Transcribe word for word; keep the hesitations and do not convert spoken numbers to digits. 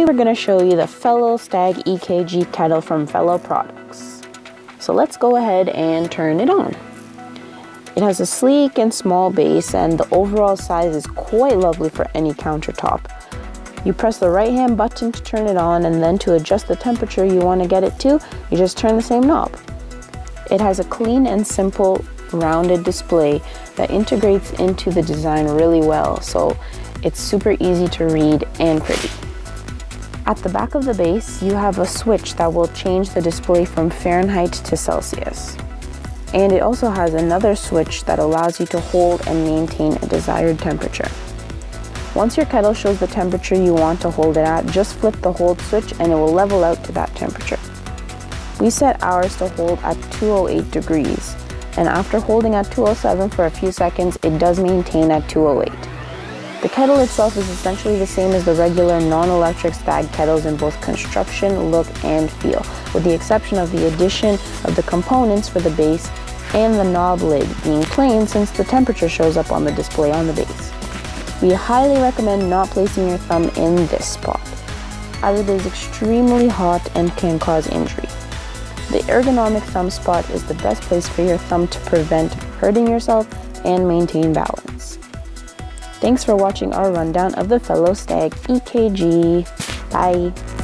we're going to show you the Fellow Stag E K G kettle from Fellow Products. So let's go ahead and turn it on. It has a sleek and small base, and the overall size is quite lovely for any countertop. You press the right hand button to turn it on, and then to adjust the temperature you want to get it to, you just turn the same knob. It has a clean and simple rounded display that integrates into the design really well, so it's super easy to read and pretty. At the back of the base, you have a switch that will change the display from Fahrenheit to Celsius. And it also has another switch that allows you to hold and maintain a desired temperature. Once your kettle shows the temperature you want to hold it at, just flip the hold switch and it will level out to that temperature. We set ours to hold at two oh eight degrees, and after holding at two oh seven for a few seconds, it does maintain at two oh eight. The kettle itself is essentially the same as the regular non-electric Stag kettles in both construction, look, and feel, with the exception of the addition of the components for the base and the knob lid being plain since the temperature shows up on the display on the base. We highly recommend not placing your thumb in this spot, as it is extremely hot and can cause injury. The ergonomic thumb spot is the best place for your thumb to prevent hurting yourself and maintain balance. Thanks for watching our rundown of the Fellow Stag E K G. Bye!